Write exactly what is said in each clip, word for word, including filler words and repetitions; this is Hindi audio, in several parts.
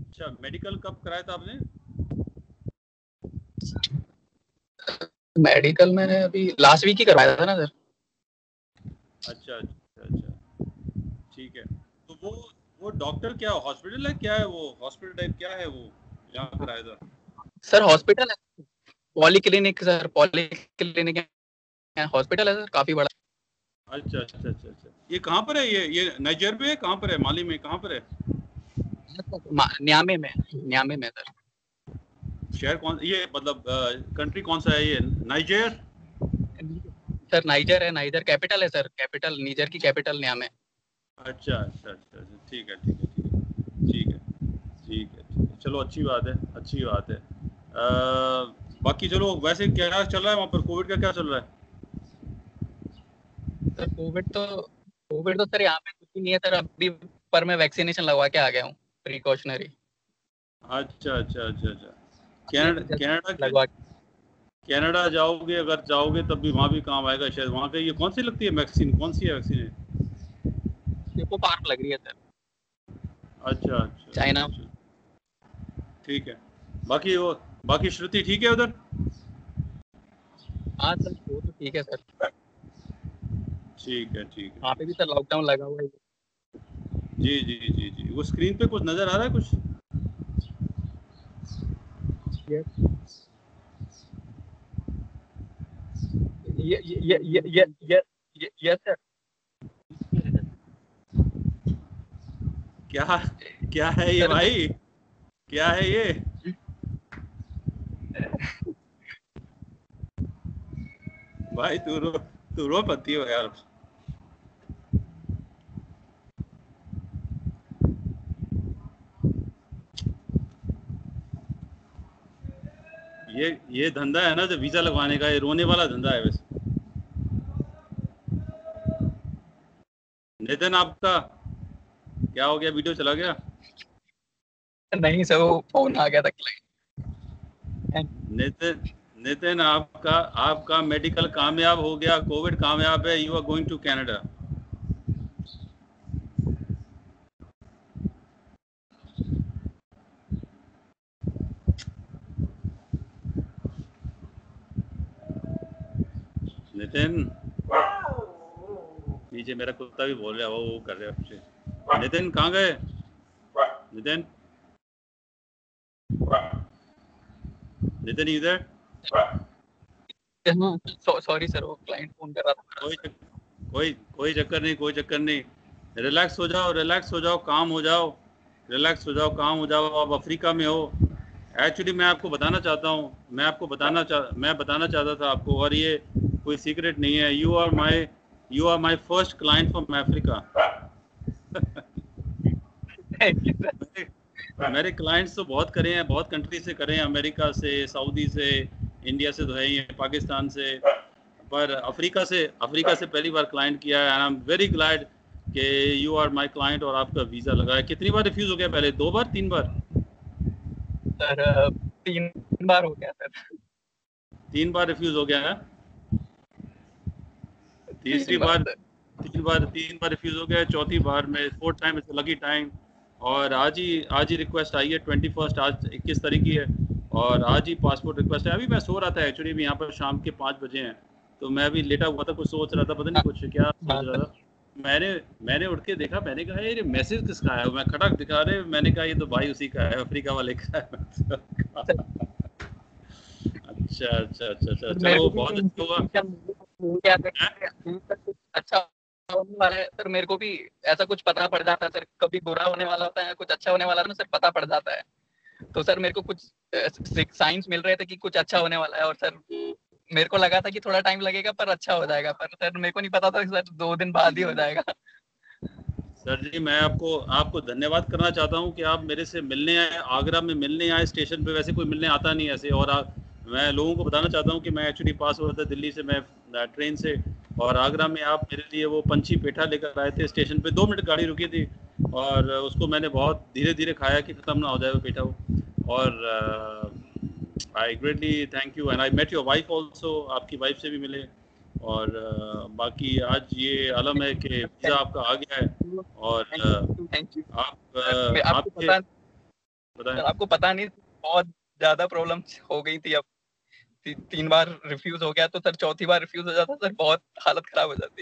अच्छा, मेडिकल कब कराया था आपने? मेडिकल मैंने अभी लास्ट वीक ही करवाया था ना सर। अच्छा अच्छा अच्छा, ठीक है। तो वो वो डॉक्टर क्या हॉस्पिटल है, क्या है वो हॉस्पिटल टाइप, क्या है वो यहाँ कराया था? सर हॉस्पिटल है, polyclinic sir, polyclinic है, हॉस्पिटल है सर काफी बड़ा। अच्छा अच्छा अच्छा अच्छा, ये कहाँ पर है? ये ये नाइजर में है? कहाँ पर है? माली में कहाँ पर है? न्यामे में, न्यामे में सर। शहर कौन, ये मतलब कंट्री कौन सा है ये? नाइजर? सर नाइजर है, नाइजर कैपिटल है सर, कैपिटल नीजर की कैपिटल न्यामे। अच्छा अच्छा अच्छा अच्छा, ठीक है ठीक है ठीक है ठीक है ठीक है ठीक है, चलो अच्छी बात है, अच्छी बात है। आ, बाकी चलो, वैसे क्या चल रहा है वहाँ पर? कोविड का क्या चल रहा है? सर कोविड तो कोविड तो सर यहाँ पे कुछ भी नहीं है सर अभी, पर मैं वैक्सीनेशन लगवा के आ गया हूँ, प्रिकॉशनरी। अच्छा अच्छा अच्छा अच्छा, अभी कनाडा अभी जस्ट कनाडा के लगवा के। कनाडा जाओगे, अगर जाओगे तब भी वहाँ भी काम आएगा शायद। वहाँ पे ये कौन सी लगती है वैक्सीन, कौन सी है वैक्सीन है? देखो पार्क लग रही है सर, अच्छा अच्छा अच्छा चाइना। अच्छा, ठीक है। बाकी वो, बाकी श्रुति ठीक है उधर? हाँ सर वो तो ठीक है सर। ठीक है ठीक है वहाँ पे भी सर लॉकडाउन लगा हुआ है। जी जी जी जी, वो स्क्रीन पे कुछ नज़र आ रहा है कुछ? ये ये ये ये ये ये ये ये सर। क्या क्या है ये सर भाई, क्या है ये? भाई तू रो, तू रो पत्ती हो यार। ये ये धंधा है ना जो वीजा लगवाने का, ये रोने वाला धंधा है वैसे। नितिन आपका क्या हो गया, वीडियो चला गया? नहीं सर वो फोन आ गया था क्लाइंट। नितिन, नितिन आपका आपका मेडिकल कामयाब हो गया, कोविड कामयाब है, you are going to Canada. Nitin, पीछे मेरा कुत्ता भी बोल रहा है, वो वो कर रहा है पीछे। नितिन कहाँ गए? नितिन, नितिन इधर? हाँ सॉरी सर वो क्लाइंट फोन कर रहा था कोई मेरा। चक, कोई कोई चक्कर नहीं, कोई चक्कर नहीं। रिलैक्स हो जाओ, रिलैक्स हो जाओ, काम हो जाओ, रिलैक्स हो जाओ, काम हो जाओ। आप अफ्रीका में हो। एक्चुअली मैं आपको बताना चाहता हूँ, मैं आपको बताना चाह मैं बताना चाहता था आपको, और ये कोई सीक्रेट नहीं है। You are my you are my first client from Africa. Thank you sir. मेरे मेरे क्लाइंट्स तो बहुत करे हैं, बहुत कंट्री से करे हैं, अमेरिका से, सऊदी से, इंडिया से तो है ही है, पाकिस्तान से, पर अफ्रीका से अफ्रीका से पहली बार क्लाइंट किया है। And I am very glad कि यू आर माय क्लाइंट और आपका वीज़ा लगा है। कितनी बार रिफ्यूज़ हो गया पहले? दो बार, तीन बार? सर अ, तीन बार हो गया सर। तीन बार रिफ्यूज़ हो गया है। तीसरी तीन बार बार, सर। तीन बार तीन बार रिफ्यूज़ हो गया है, चौथी बार में, fourth time is lucky time. और आज ही आज ही रिक्वेस्ट आई है, ट्वेंटी फर्स्ट, आज इक्कीस तारीख की है, और आज ही पासपोर्ट रिक्वेस्ट है। अभी मैं सो रहा था एक्चुअली, भी यहाँ पर शाम के पाँच बजे हैं, तो मैं अभी लेटा हुआ था, कुछ सोच रहा था, पता नहीं हाँ कुछ क्या सोच हाँ रहा सर। था। मैंने मैंने उठ के देखा, मैंने कहा ये मैसेज किसका है? मैं खटक दिखा रहे, मैंने कहा ये तो भाई उसी का है, अफ्रीका वाले का है। सर अच्छा अच्छा अच्छा अच्छा, सर, मेरे चलो को भी बहुत अच्छा हुआ। क्या कुछ अच्छा होने वाला है सर, मेरे को भी ऐसा कुछ पता पड़ जाता है सर, कभी बुरा होने वाला होता है कुछ अच्छा होने वाला है ना सर, पता पड़ जाता है। तो सर मेरे को कुछ साइंस मिल रहे थे कि कुछ अच्छा होने वाला है, और सर मेरे को लगा था कि थोड़ा टाइम लगेगा पर अच्छा हो जाएगा, पर सर मेरे को नहीं पता था कि सर दो दिन बाद ही हो जाएगा। सर जी, मैं आपको आपको धन्यवाद करना चाहता हूँ कि आप मेरे से मिलने आए, आगरा में मिलने आए स्टेशन पे। वैसे कोई मिलने आता नहीं ऐसे। और आ, मैं लोगों को बताना चाहता हूँ कि मैं एक्चुअली पास हुआ था दिल्ली से, मैं ट्रेन से, और आगरा में आप मेरे लिए वो पंछी पेठा लेकर आए थे स्टेशन पे। दो मिनट गाड़ी रुकी थी, और उसको मैंने बहुत धीरे धीरे खाया कि ख़त्म ना हो जाए वो पेठा वो। और I greatly thank you, and I met your wife also, आपकी वाइफ से भी मिले। और uh, बाकी आज ये आलम है कि वीज़ा आपका आ गया है। और thank uh, you thank you आप सर, uh, आपको आपके पता बताएं। आपको पता नहीं, बहुत ज्यादा प्रॉब्लम हो गई थी। अब ती, तीन बार रिफ्यूज हो गया, तो सर चौथी बार रिफ्यूज हो जाता सर, बहुत हालत खराब हो जाती।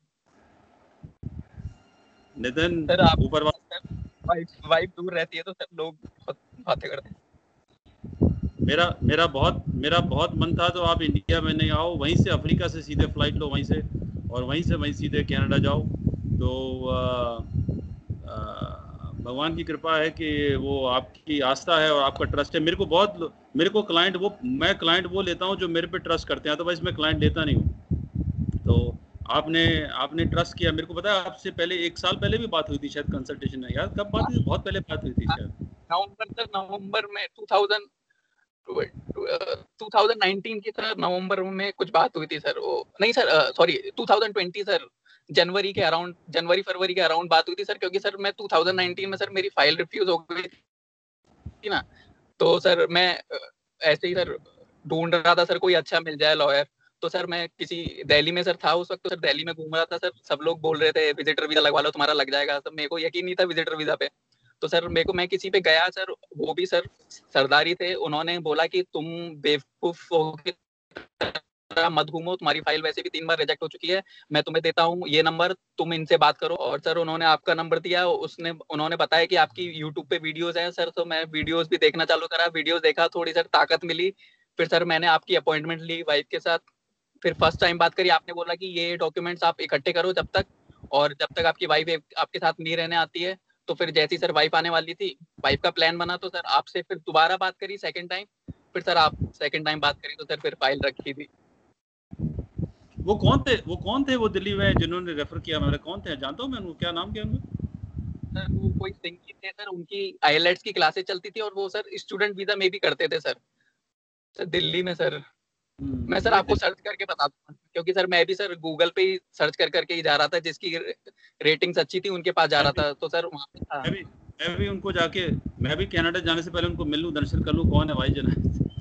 नितिन, सर आप ऊपर वाइफ वाइफ दूर रहती है तो सर लोग बहुत बातें करते हैं। मेरा मेरा बहुत मेरा बहुत मन था तो आप इंडिया में नहीं आओ, वहीं से अफ्रीका से सीधे फ्लाइट लो वहीं से, और वहीं से वहीं सीधे कनाडा जाओ। तो आ, आ, भगवान की कृपा है कि वो आपकी आस्था है और आपका ट्रस्ट है। मेरे को बहुत मेरे को क्लाइंट वो मैं क्लाइंट वो लेता हूँ जो मेरे पे ट्रस्ट करते हैं, अदरवाइज मैं क्लाइंट लेता नहीं हूँ। तो आपने आपने ट्रस्ट किया। मेरे को पता है आपसे पहले एक साल पहले भी बात हुई थी शायद कंसल्टेशन में, यार कब बात हुई? बहुत पहले बात हुई थी शायद नवंबर सर, नवंबर में टू थाउज़ेंड ट्वेंटी नाइनटीन की सर, नवंबर में कुछ बात हुई थी सर। वो नहीं sir, sorry two thousand twenty sir, जनवरी के अराउंड, जनवरी फरवरी के अराउंड बात हुई थी सर। क्योंकि सर मैं टू थाउज़ेंड नाइनटीन में सर मेरी फाइल रिफ्यूज हो गई थी ना, तो सर मैं ऐसे ही सर ढूंढ रहा था सर कोई अच्छा मिल जाए लॉयर। तो सर मैं किसी दिल्ली में सर था उस वक्त, तो सर दिल्ली में घूम रहा था सर, सब लोग बोल रहे थे विजिटर वीजा लगवा लो तुम्हारा लग जाएगा। तो मेरे को यकीन नहीं था विजिटर वीजा पे। तो सर मेरे को, मैं किसी पे गया सर, वो भी सर सरदारी थे, उन्होंने बोला कि तुम बेवकूफ हो मत घूमो, तुम्हारी फाइल वैसे भी तीन बार रिजेक्ट हो चुकी है, मैं तुम्हें देता हूँ ये नंबर, तुम इनसे बात करो। और सर उन्होंने आपका नंबर दिया, उसने उन्होंने बताया कि आपकी यूट्यूब पे वीडियोस हैं सर। तो मैं वीडियोस भी देखना चालू करा, वीडियोस देखा, थोड़ी सर ताकत मिली। फिर सर मैंने आपकी अपॉइंटमेंट ली वाइफ के साथ। फिर फर्स्ट टाइम बात करी, आपने बोला कि ये डॉक्यूमेंट्स आप इकट्ठे करो जब तक, और जब तक आपकी वाइफ आपके साथ नहीं रहने आती है। तो फिर जैसी सर वाइफ आने वाली थी, वाइफ का प्लान बना, तो सर आपसे फिर दोबारा बात करी सेकंड टाइम। फिर सर आप सेकंड टाइम बात करी तो सर फिर फाइल रखी थी। वो कौन थे वो कौन थे वो दिल्ली में जिन्होंने रेफर किया? मेरे कौन थे? जानता हूँ मैं उनको, क्या नाम क्या उनका? सर वो कोई सिंगी थे सर, उनकी आईएलटीएस की क्लासेस चलती थी, और वो सर स्टूडेंट वीजा में भी करते थे सर, सर दिल्ली में सर। मैं सर आपको सर्च करके बता दूंगा, क्योंकि सर मैं भी सर गूगल पे ही सर्च कर करके ही जा रहा था, जिसकी रेटिंग्स अच्छी थी उनके पास जा रहा था, तो सर वहाँ पे था। मैं भी मैं भी उनको जाके मैं भी कनाडा जाने से पहले उनको मिल लूं, दर्शन कर लूं, कौन है भाई जना।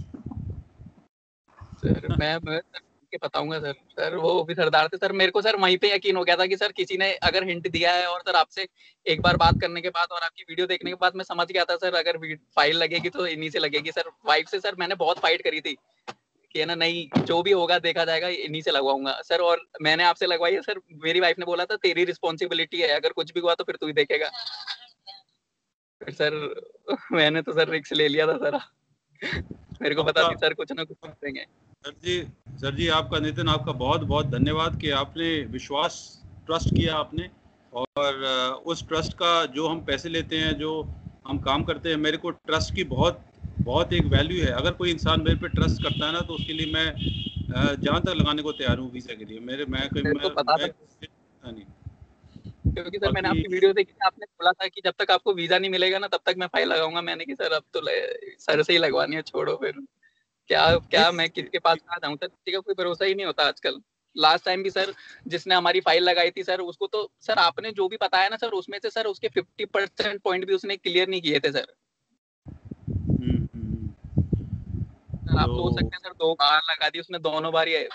सर मैं मैं सर के बताऊंगा सर। सर वो भी सरदार थे सर, मेरे को सर वहीं पे यकीन हो गया था कि सर किसी ने अगर हिंट दिया है, और सर आपसे एक बार बात करने के बाद और आपकी वीडियो देखने के बाद मैं समझ गया था सर, अगर फाइल लगेगी तो इन्हीं से लगेगी सर। वाइफ से सर मैंने बहुत फाइट करी थी कि है ना, नहीं जो भी होगा देखा जाएगा, इन्हीं से लगवाऊंगा सर। और मैंने आपसे लगवाई है सर। मेरी वाइफ ने बोला था तेरी रिस्पॉन्सिबिलिटी है, अगर कुछ भी हुआ तो फिर तू ही देखेगा। फिर सर मैंने तो सर रिक्स ले लिया था सर। मेरे को पता आपका थी सर कुछ ना कुछ करेंगे। सर जी सर जी आपका नितिन, आपका बहुत बहुत धन्यवाद कि आपने विश्वास ट्रस्ट किया आपने, और उस ट्रस्ट का जो हम पैसे लेते हैं, जो हम काम करते हैं, मेरे को ट्रस्ट की बहुत बहुत एक वैल्यू है। अगर कोई इंसान मेरे पे ट्रस्ट करता है ना, तो उसके लिए मैं जान तक लगाने को तैयार हूँ वीज़ा के लिए। मेरे मैं मेरे को मैं, पता था, मैं नहीं। क्योंकि सर मैंने बाकी आपकी वीडियो देखी थी, आपने बोला था कि जब तक आपको वीजा नहीं मिलेगा ना तब तक मैं फाइल लगाऊंगा। मैंने कि सर अब तो सर से ही लगवानी है, छोड़ो फिर क्या क्या मैं किसके पास कहाँ जाऊँ सर, किसी का कोई भरोसा ही नहीं होता आजकल। लास्ट टाइम भी सर जिसने हमारी फाइल लगाई थी सर, उसको तो सर आपने जो भी बताया ना सर, उसमें से सर उसके फिफ्टी परसेंट पॉइंट भी उसने क्लियर नहीं किए थे सर। हम्म, हम्म, सर आप सोच तो सकते हैं सर, दो बार लगा दी उसने, दोनों बार ये।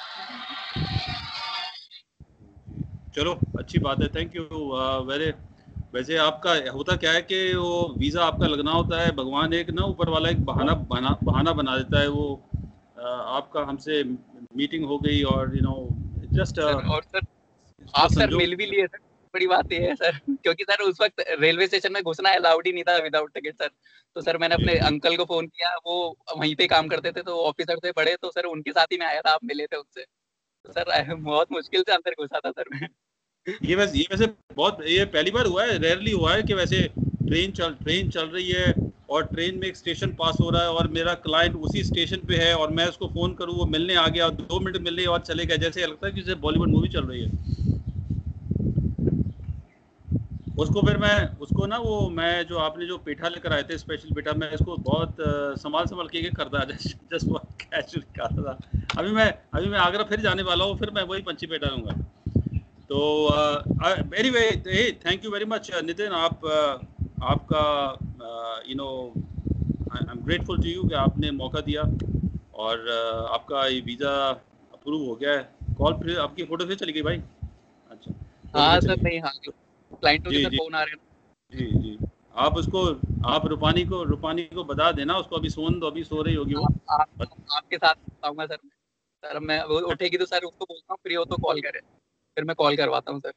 चलो अच्छी बात है, थैंक यू। वेरे वैसे आपका होता क्या है कि वो वीज़ा आपका लगना होता है, भगवान एक ना ऊपर वाला एक बहाना बना बहाना बना देता है। वो आ, आपका हमसे मीटिंग हो गई और यू नो जस्ट सर और सर इसको आप सर मिल भी संजोग। लिए सर, बड़ी बात ये है सर। क्योंकि सर उस वक्त रेलवे स्टेशन में घुसना अलाउड ही नहीं था विदाउट टिकट सर। तो सर मैंने अपने अंकल को फोन किया, वो वहीं पे काम करते थे, तो ऑफिसर थे बड़े, तो सर उनके साथ ही मैं आया था, आप मिले थे उनसे। तो सर बहुत मुश्किल से अंदर घुसा था सर मैं। ये वैसे ये वैसे बहुत ये पहली बार हुआ है, रेयरली हुआ है कि वैसे ट्रेन चल ट्रेन चल रही है और ट्रेन में एक स्टेशन पास हो रहा है और मेरा क्लाइंट उसी स्टेशन पे है और मैं उसको फ़ोन करूँ, वो मिलने आ गया और दो मिनट मिलने और चले गए, जैसे लगता है कि जैसे बॉलीवुड मूवी चल रही है। उसको फिर मैं उसको ना वो मैं जो आपने जो पेठा लेकर आए थे, स्पेशल पेठा, मैं इसको बहुत uh, संभाल संभाल के करता जस्ट जस्ट कैजुअल खाता था। अभी मैं अभी मैं आगरा फिर जाने वाला हूँ, फिर मैं वही पंची पेठा लूँगा। तो anyway thank you very much Nitin, आप uh, आपका you know I am grateful to you कि आपने मौका दिया और uh, आपका ये वीज़ा अप्रूव हो गया है। कॉल फिर आपकी फ़ोटो फिर चली गई भाई? अच्छा, फ़ोटो हाँ फिर सर, चली नहीं हाँ, गई। क्लाइंटों के जी सर जी फोन आ रहे हैं। जी जी आप उसको आप रूपानी को रूपानी को बता देना, उसको अभी सोन दो, अभी सो रही होगी वो। आप, आप, आपके साथ बताऊंगा सर। सर मैं वो उठेगी तो सर उसको बोलता हूँ फ्री हो तो कॉल करे, फिर मैं कॉल करवाता हूँ सर।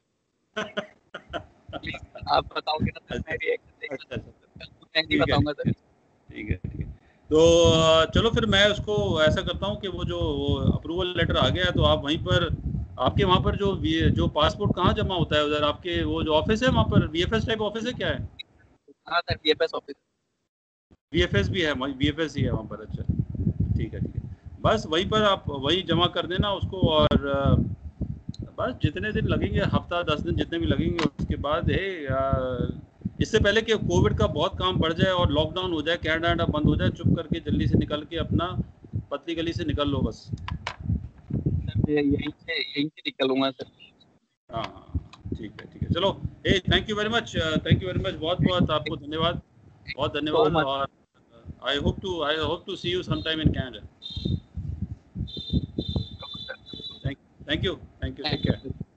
प्लीज आप बताओगे ना सर, मैं रिएक्शन अच्छा देगा अच्छा, सर, मैं नहीं ठीक है बताऊंगा ठीक सर। है ठीक है ठीक है। तो चलो फिर मैं उसको ऐसा करता हूँ कि वो जो अप्रूवल लेटर आ गया है तो आप वहीं पर, आपके वहाँ पर जो जो पासपोर्ट कहाँ जमा होता है उधर, आपके वो जो ऑफिस है वहाँ पर वीएफएस टाइप ऑफिस है क्या है? हाँ सर, बीएफएस ऑफिस। वीएफएस भी है, वीएफएस ही है वहाँ पर, अच्छा ठीक है ठीक है। बस वहीं पर आप वहीं जमा कर देना उसको, और बस जितने दिन लगेंगे, हफ्ता दस दिन जितने भी लगेंगे, उसके बाद है इससे पहले कि कोविड का बहुत काम बढ़ जाए और लॉकडाउन हो जाए, कनाडा वनाडा बंद हो जाए, चुप करके जल्दी से निकल के अपना पतली गली से निकल लो बस। सर यहीं से यहीं से निकलूंगा सर। हाँ हाँ ठीक है ठीक है, चलो। Ah thank you very much, thank you very much, बहुत बहुत आपको धन्यवाद, बहुत सो धन्यवाद। मच। और I hope to I hope to see you sometime in Canada. Thank thank you thank you, take thank care. You.